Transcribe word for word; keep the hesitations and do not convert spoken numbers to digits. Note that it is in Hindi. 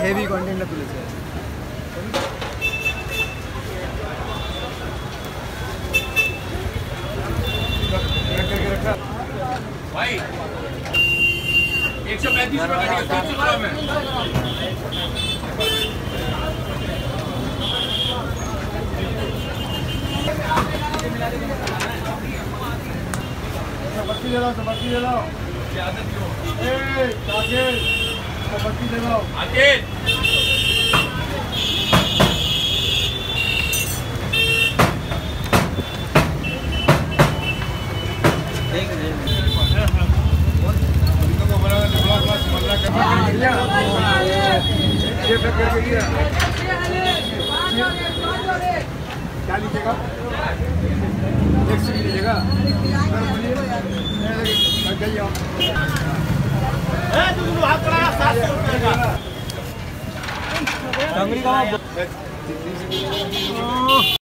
हेवी कंटेंट ना तुले भाई एक सौ पैंतीस रुपए का तीन सौ ग्राम है। बत्ती दे लो, बत्ती दे लो। ए, साकिब, बत्ती दे लो। आकिब। देख ले। ये पैक करके दिया। क्या लीजिएगा? एक सौ लीजिएगा। हाथ करा सात सौ रुपये का।